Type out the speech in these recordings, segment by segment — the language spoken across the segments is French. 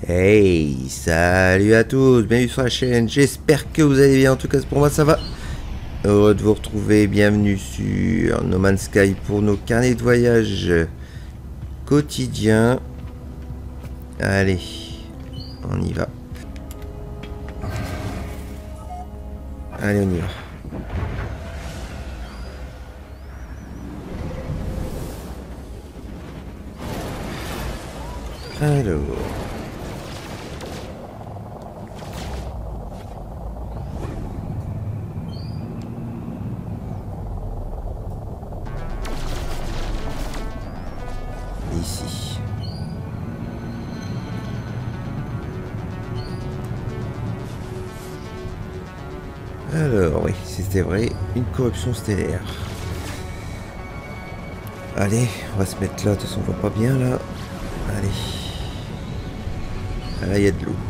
Hey, salut à tous, bienvenue sur la chaîne, j'espère que vous allez bien, en tout cas pour moi ça va. Heureux de vous retrouver, bienvenue sur No Man's Sky pour nos carnets de voyage quotidiens. Allez, on y va. Allez, on y va. Alors... ici. Alors oui, c'était vrai, une corruption stellaire. Allez, on va se mettre là, de toute façon on voit pas bien là. Allez. Ah, là il y a de l'eau.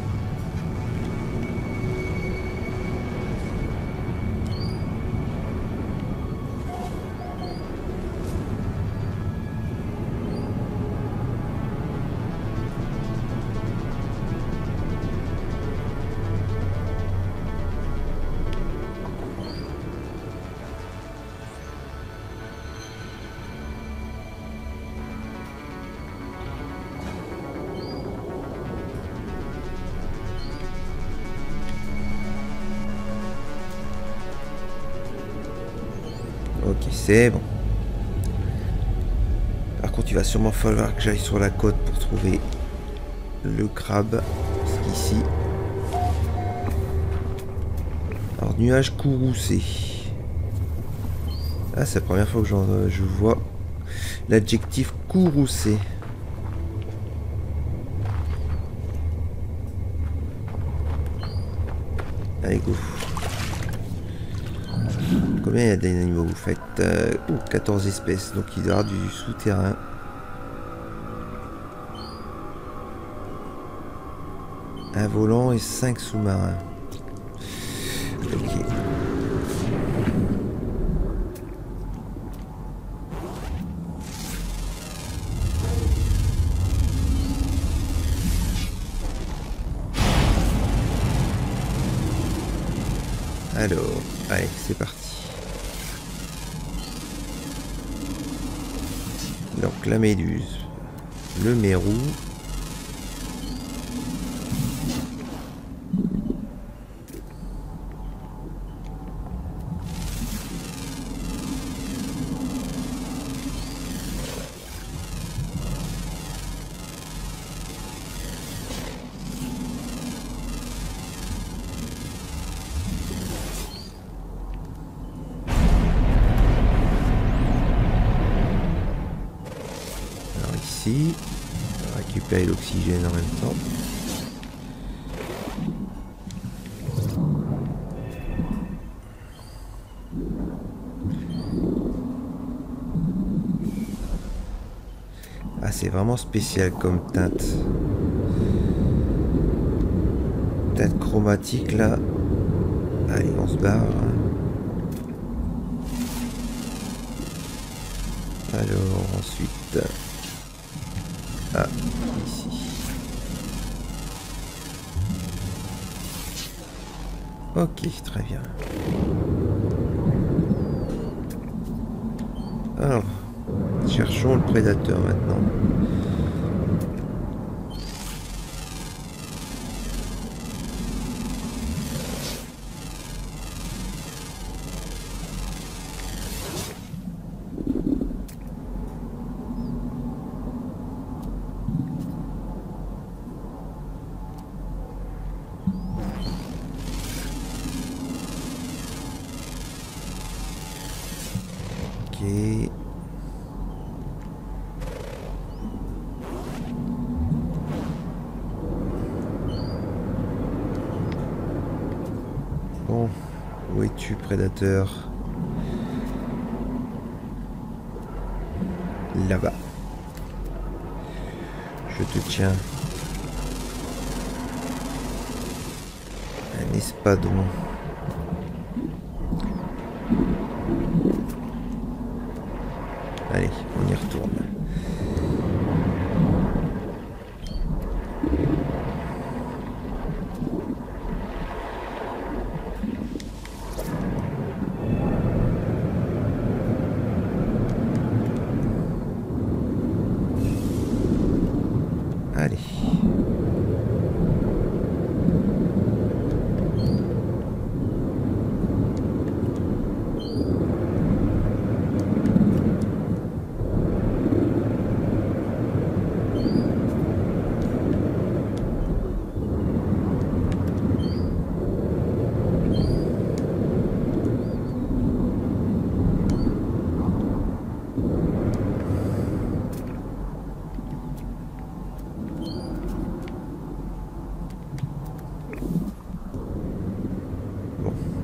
Ok, c'est bon. Par contre, il va sûrement falloir que j'aille sur la côte pour trouver le crabe. Parce qu'ici... Alors, nuage courroucé. Ah, c'est la première fois que je vois l'adjectif courroucé. Allez, go. Combien il y a d'animaux vous faites 14 espèces, donc il doit y avoir du souterrain. Un volant et 5 sous-marins. Ok. Alors, allez, c'est parti. Donc la méduse, le mérou. Ici, on va récupérer l'oxygène en même temps. Ah, c'est vraiment spécial comme teinte. Teinte chromatique là. Allez, on se barre. Alors ensuite... Ah, ici. Ok, très bien. Alors, cherchons le prédateur maintenant. Ok. Bon, où es-tu, prédateur? Là-bas. Je te tiens. Un espadon. Allez, on y retourne.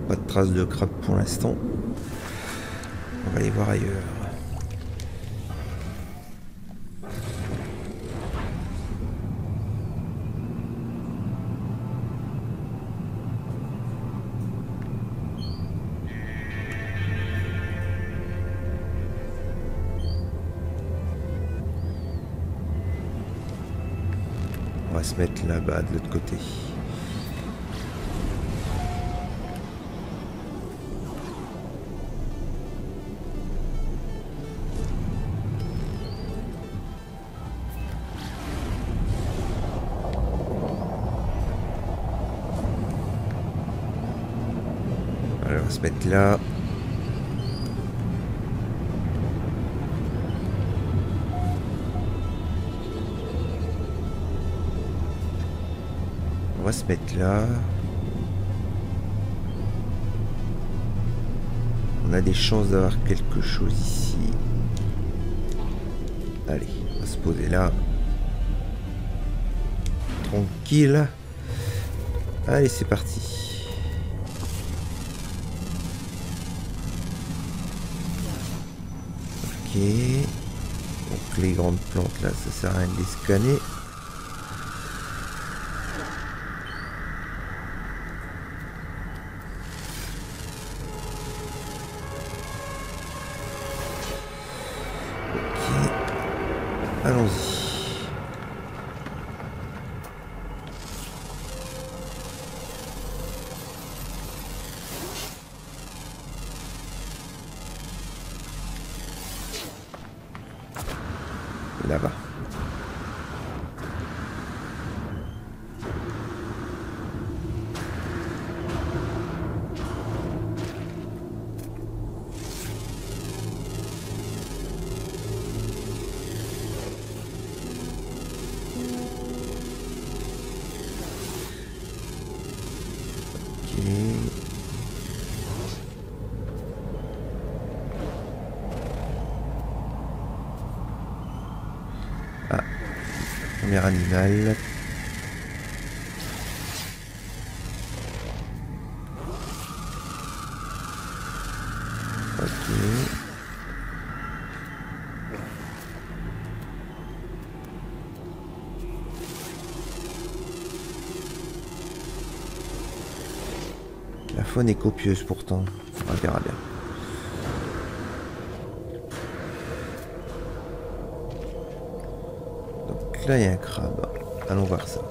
Pas de traces de crabe pour l'instant. On va aller voir ailleurs. On va se mettre là-bas de l'autre côté. Alors, on va se mettre là. On va se mettre là. On a des chances d'avoir quelque chose ici. Allez, on va se poser là. Tranquille. Allez, c'est parti. Ok. Donc les grandes plantes là, ça sert à rien de les scanner. Allons-y. Là-bas. Ah, premier animal. Ok. La faune est copieuse pourtant. On verra bien. Donc là il y a un crabe. Allons voir ça.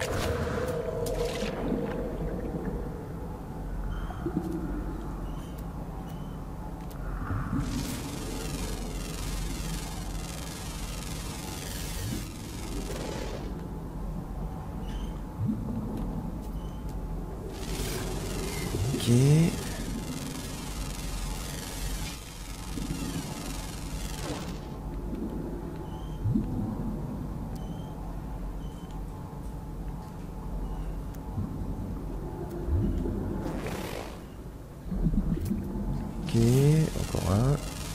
Ok. Ok, encore un.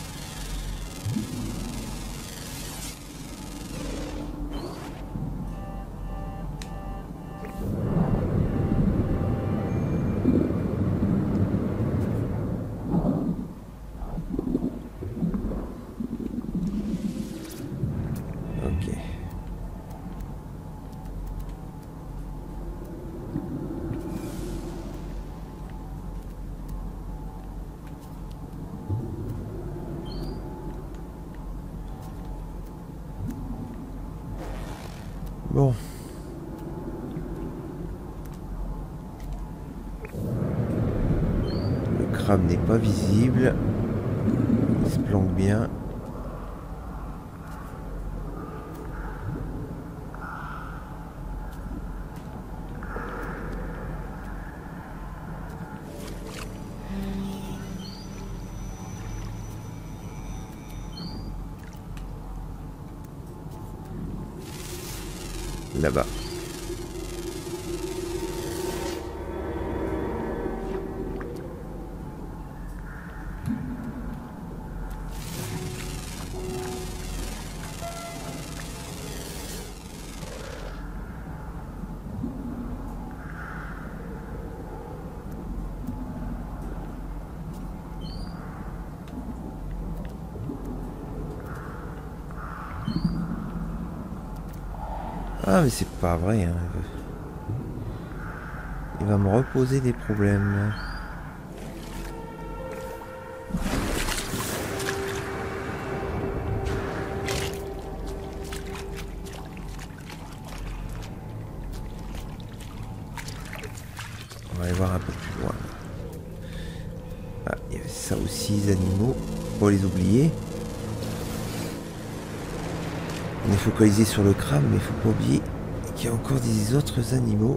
Ok. Bon. Le crabe n'est pas visible. Il se planque bien. Là-bas. Ah mais c'est pas vrai, hein. Il va me reposer des problèmes. On va aller voir un peu plus loin. Ah, il y avait ça aussi, les animaux. Faut pas les oublier. On est focalisé sur le crabe, mais il faut pas oublier qu'il y a encore des autres animaux.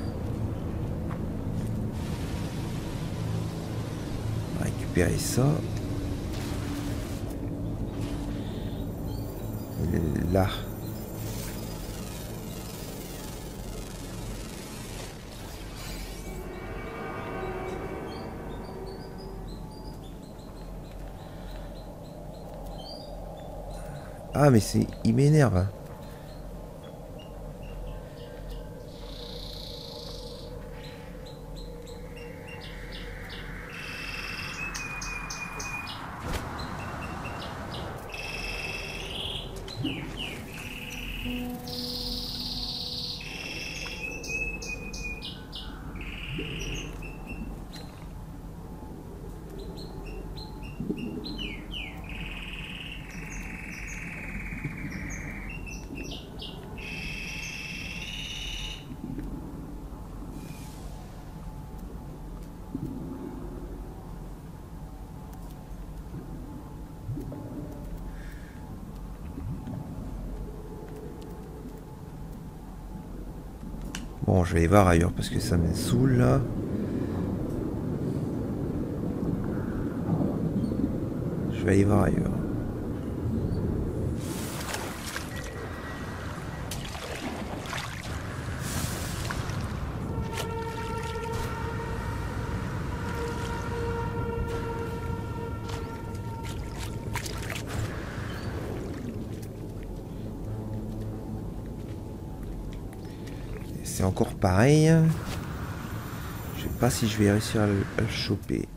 On va récupérer ça. Là. Ah mais c'est... il m'énerve. Bon, je vais aller voir ailleurs parce que ça me saoule là. Je vais aller voir ailleurs. C'est encore pareil. Je sais pas si je vais réussir à le choper.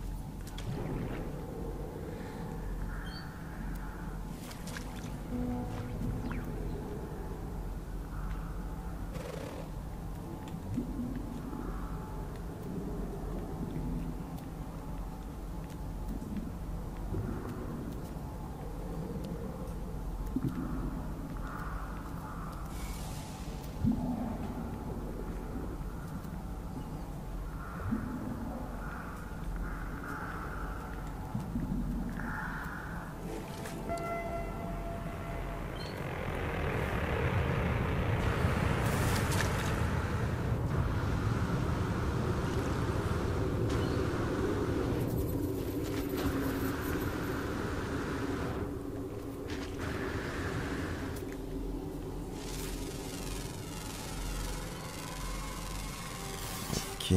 Ok.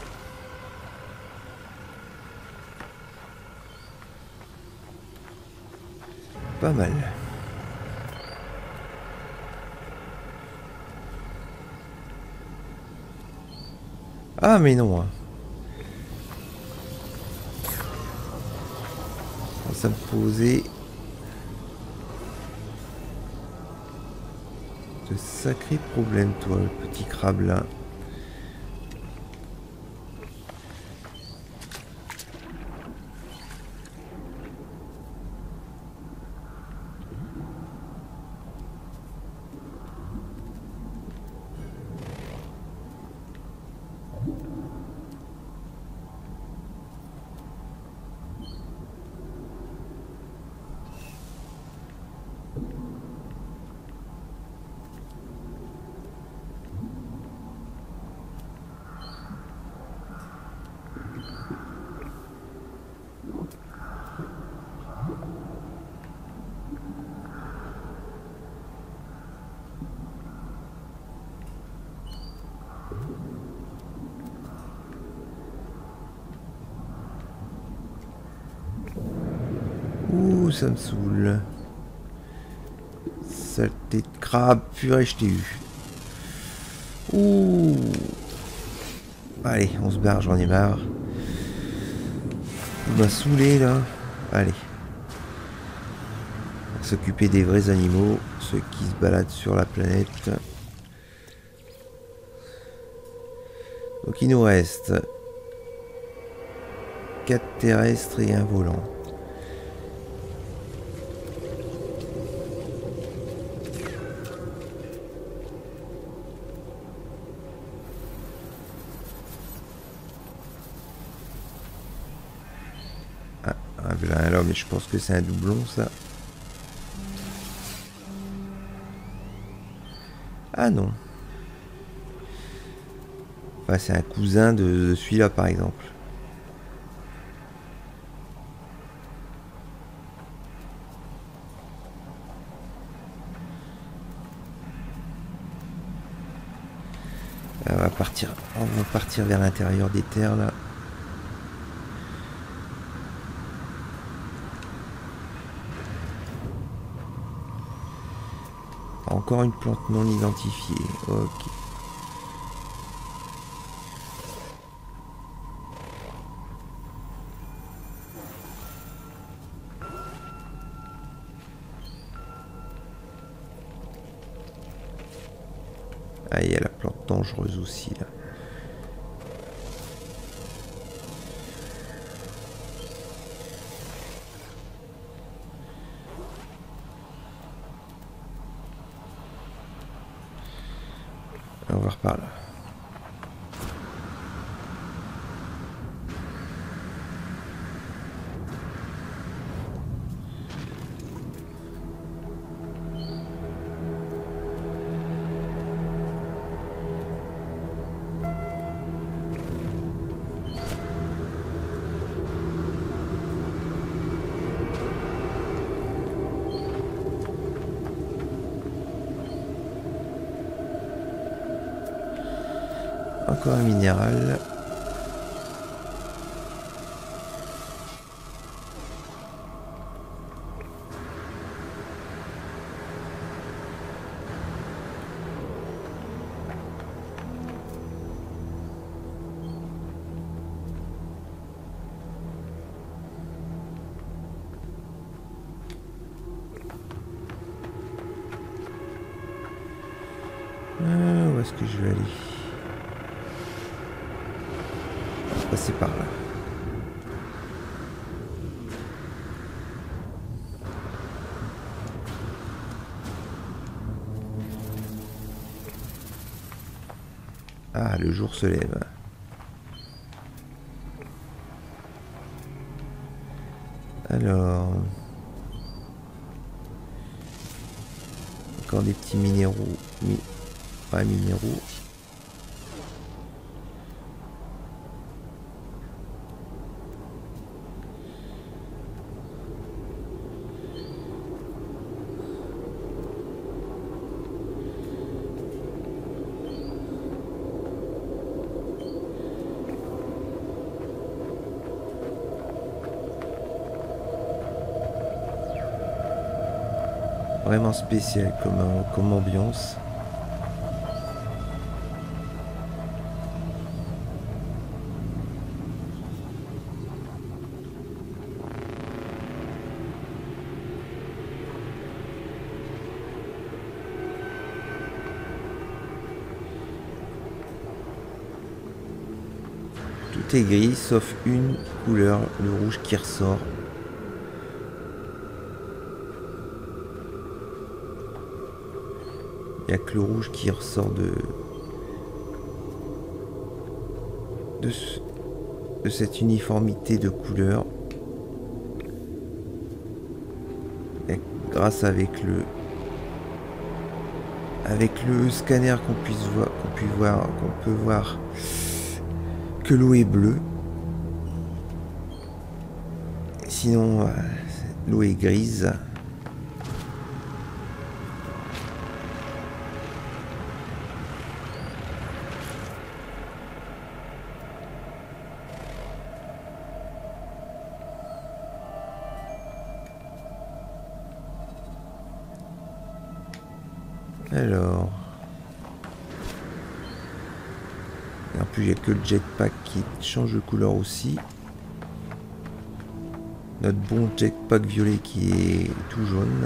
Pas mal. Ah mais non. Hein. Ça me posait de sacrés problèmes, toi, le petit crabe là. Ouh, ça me saoule. Saleté de crabe, purée, je t'ai eu. Ouh. Allez, on se barre, j'en ai marre. Il m'a saoulé là. Allez. On va s'occuper des vrais animaux, ceux qui se baladent sur la planète. Donc il nous reste 4 terrestres et un volant. Ah, là, mais je pense que c'est un doublon, ça. Ah non. Enfin, c'est un cousin de celui-là, par exemple. On va partir vers l'intérieur des terres, là. Encore une plante non identifiée. Ok. Ah, il y a la plante dangereuse aussi, là. On va voir par là. Encore un minéral. Où est-ce que je vais aller? On va passer par là. Ah, le jour se lève. Alors... Encore des petits minéraux. Pas minéraux. Vraiment spécial comme ambiance. Tout est gris sauf une couleur, le rouge qui ressort. Il n'y a que le rouge qui ressort de cette uniformité de couleurs. Et grâce avec le scanner qu'on peut voir que l'eau est bleue. Sinon, l'eau est grise. Alors... Et en plus, il n'y a que le jetpack qui change de couleur aussi. Notre bon jetpack violet qui est tout jaune.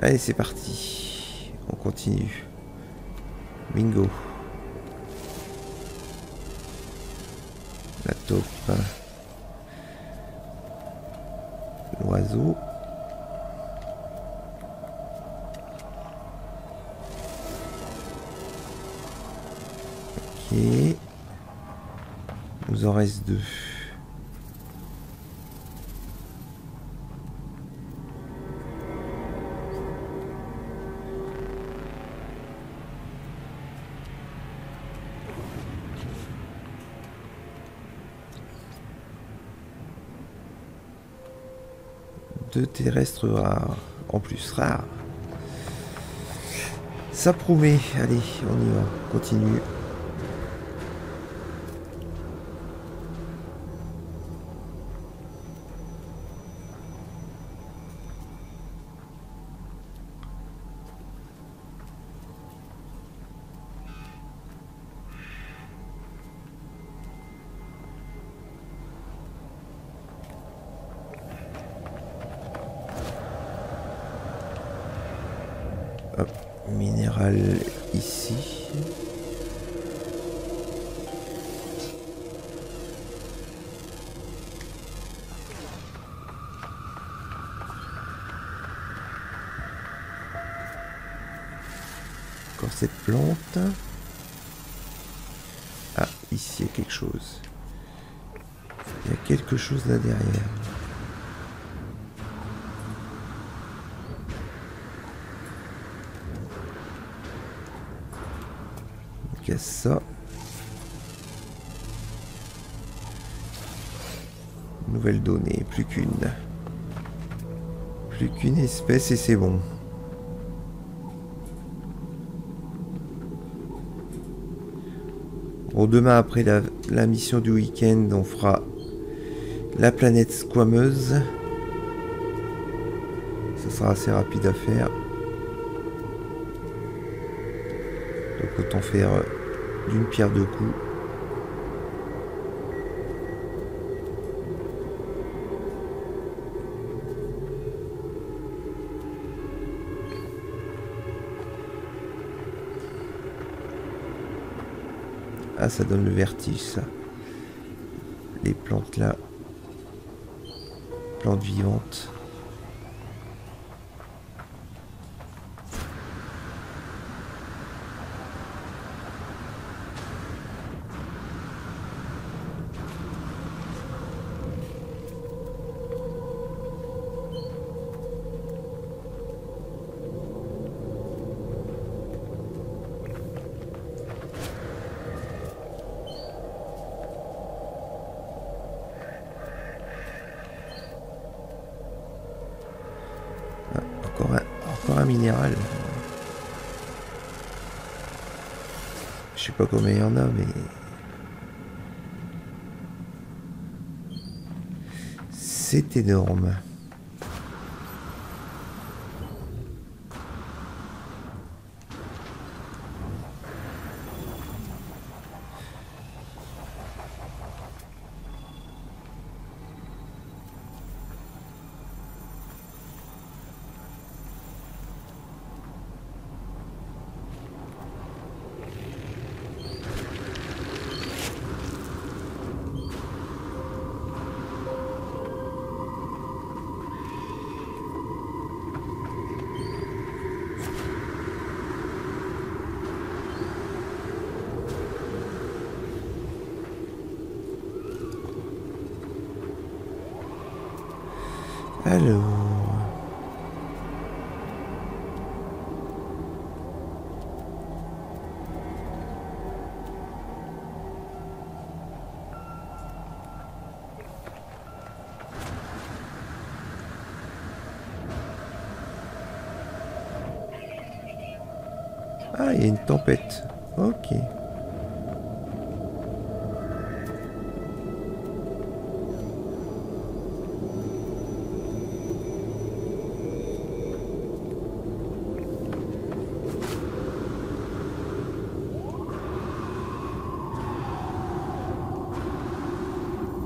Allez, c'est parti. On continue. Bingo. La taupe. L'oiseau. Ok. Il nous en reste 2. Deux terrestres rares. En plus, rares. Ça promet. Allez, on y va. Continue. Hop, minéral ici. Encore cette plante. Ah, ici il y a quelque chose. Il y a quelque chose là derrière. Il y a ça. Nouvelle donnée, plus qu'une. Plus qu'une espèce et c'est bon. Bon, demain après la mission du week-end, on fera la planète squameuse. Ça sera assez rapide à faire. Donc autant faire d'une pierre deux coups. Ah, ça donne le vertige, ça. Les plantes là. Plantes vivantes. Encore un minéral. Je sais pas combien il y en a, mais... c'est énorme. Alors... ah, il y a une tempête. Ok.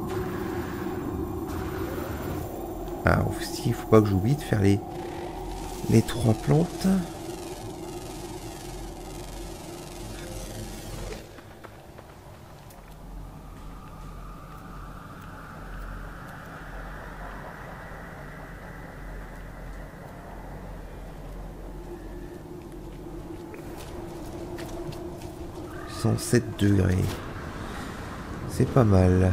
Ah, aussi, il faut pas que j'oublie de faire les les 3 plantes. °. C'est pas mal.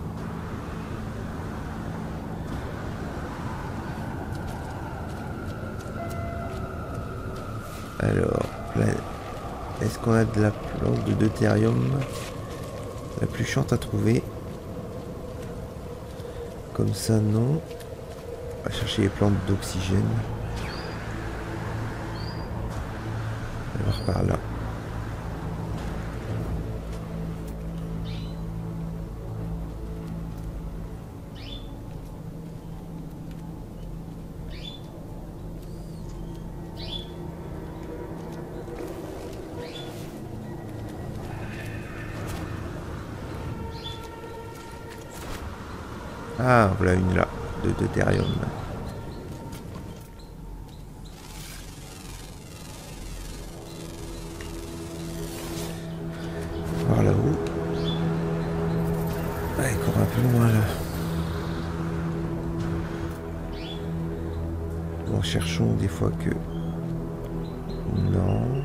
Alors, est-ce qu'on a de la plante de deutérium? La plus chiante à trouver. Comme ça, non. On va chercher les plantes d'oxygène. On va voir par là. Ah, voilà une là, de deutérium. Voir là-haut. Ah, encore un peu loin là. Bon, cherchons des fois que... Non.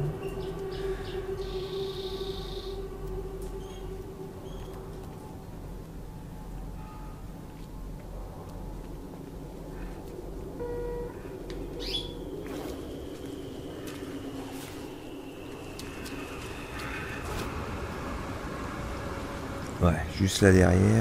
Ouais, juste là derrière.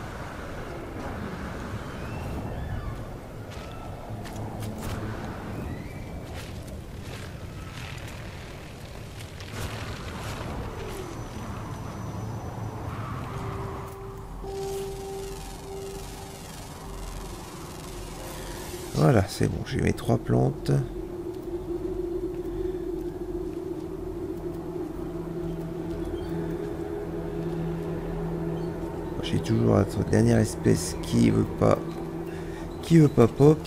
Voilà, c'est bon, j'ai mes 3 plantes. J'ai toujours notre dernière espèce qui veut pas pop.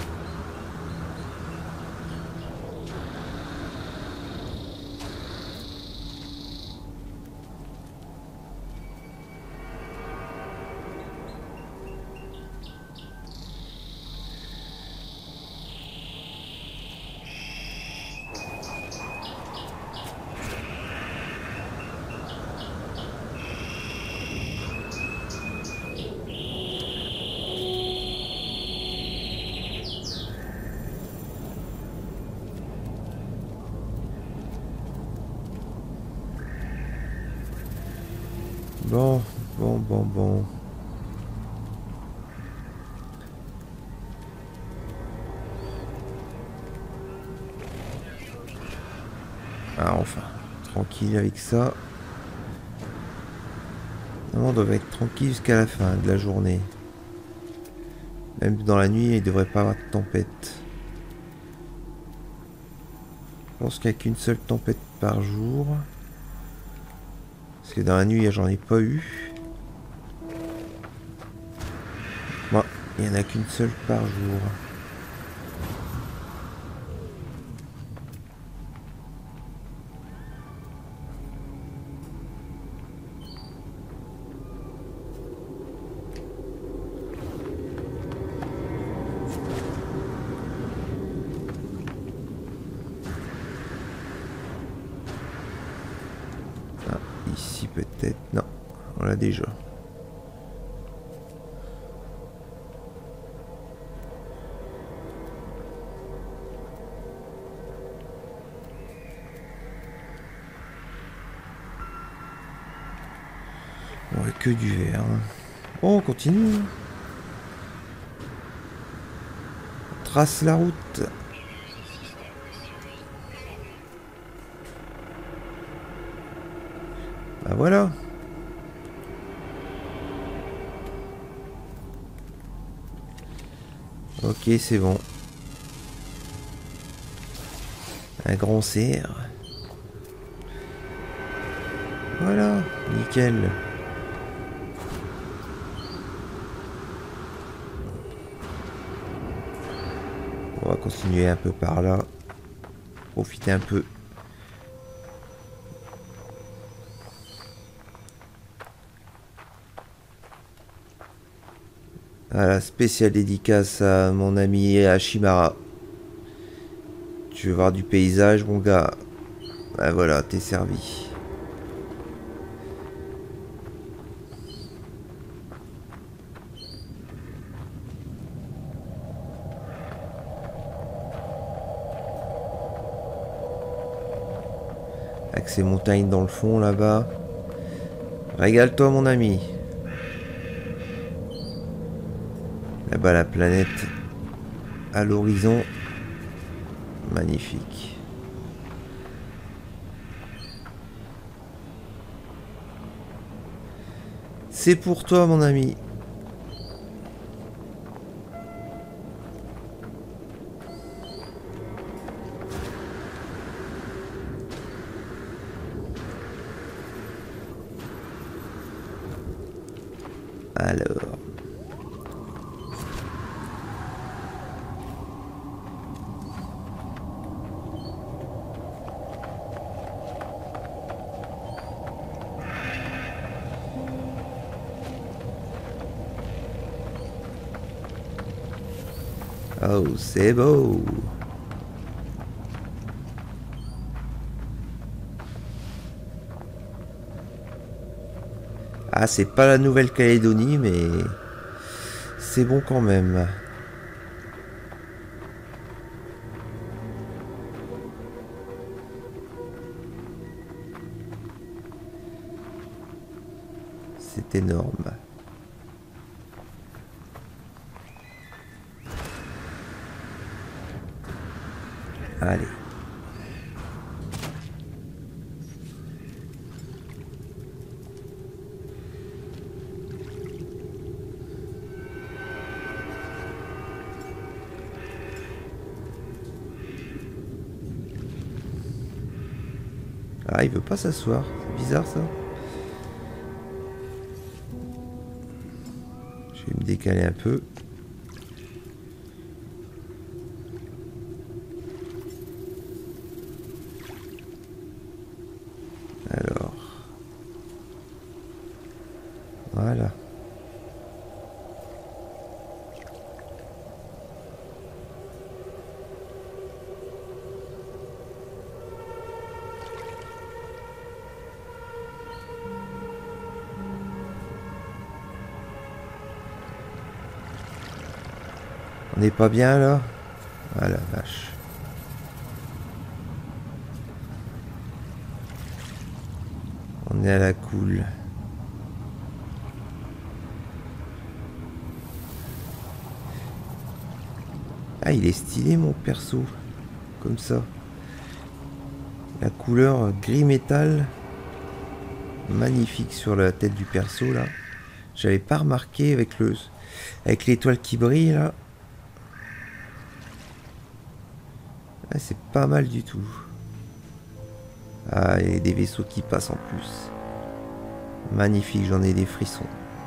Bon. Ah, enfin, tranquille avec ça. On doit être tranquille jusqu'à la fin de la journée. Même dans la nuit, il ne devrait pas avoir de tempête. Je pense qu'il n'y a qu'une seule tempête par jour. Parce que dans la nuit, j'en ai pas eu. Bon, il n'y en a qu'une seule par jour. Ah, ici peut-être. Non, on l'a déjà. Ouais, que du vert. Bon, on continue. On trace la route. Bah voilà. Ok, c'est bon. Un grand cerf. Voilà, nickel. On va continuer un peu par là. Profiter un peu. Voilà, spéciale dédicace à mon ami Hashimara. Tu veux voir du paysage, mon gars? Ben voilà, t'es servi. Avec ces montagnes dans le fond là-bas. Régale-toi, mon ami. Là-bas, la planète à l'horizon. Magnifique. C'est pour toi, mon ami. Alors. Oh, c'est beau. Ah, c'est pas la Nouvelle-Calédonie, mais c'est bon quand même. C'est énorme. Allez. Ah, il veut pas s'asseoir. C'est bizarre ça. Je vais me décaler un peu. Alors. Voilà. On n'est pas bien là? Ah la vache. On est à la cool. Ah, il est stylé mon perso. Comme ça. La couleur gris métal. Magnifique sur la tête du perso là. J'avais pas remarqué avec l'étoile qui brille là. Ah, c'est pas mal du tout. Ah, et des vaisseaux qui passent en plus. Magnifique, j'en ai des frissons.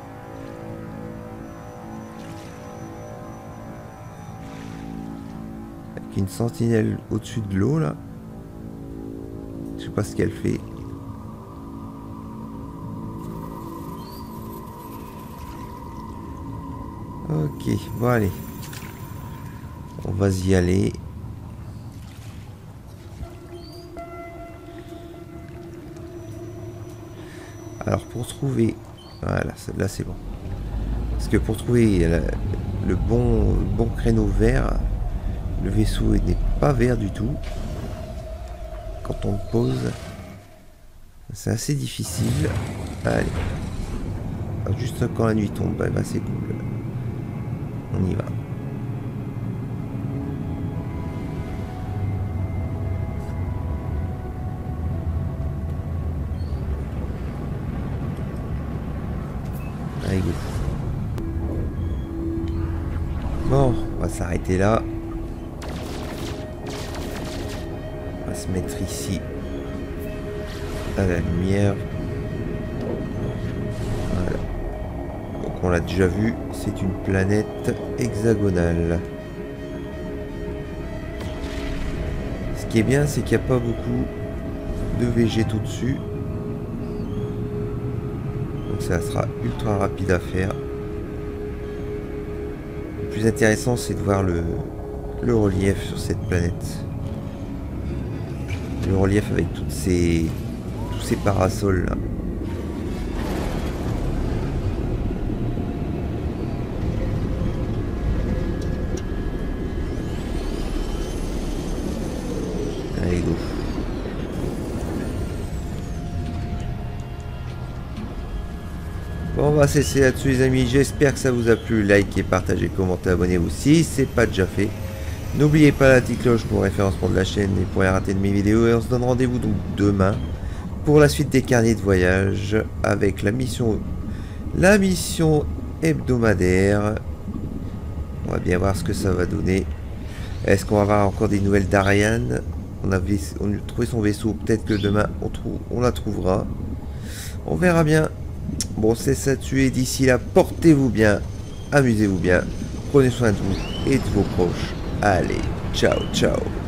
Avec une sentinelle au-dessus de l'eau là. Je sais pas ce qu'elle fait. Ok, bon allez. On va y aller. Alors pour trouver... Voilà, là c'est bon. Parce que pour trouver le bon créneau vert, le vaisseau n'est pas vert du tout. Quand on le pose, c'est assez difficile. Allez. Alors, juste quand la nuit tombe, bah, c'est cool. On y va. Allez, go. Bon, on va s'arrêter là. On va se mettre ici à la lumière. Voilà. Donc on l'a déjà vu, c'est une planète hexagonale. qui est bien, c'est qu'il n'y a pas beaucoup de végétaux dessus. Donc ça sera ultra rapide à faire. Le plus intéressant, c'est de voir le relief sur cette planète. Le relief avec tous ces parasols là. Allez, go. Bon, on va cesser là-dessus les amis, j'espère que ça vous a plu, likez, partagez, commentez, abonnez-vous si c'est pas déjà fait. N'oubliez pas la petite cloche pour référencement de la chaîne et pour rien rater de mes vidéos. Et on se donne rendez-vous donc demain pour la suite des carnets de voyage avec la mission hebdomadaire. On va bien voir ce que ça va donner. Est-ce qu'on va avoir encore des nouvelles d'Ariane? On a trouvé son vaisseau, peut-être que demain on la trouvera. On verra bien. Bon, c'est ça dessus et d'ici là, portez-vous bien, amusez-vous bien, prenez soin de vous et de vos proches. Allez, ciao, ciao.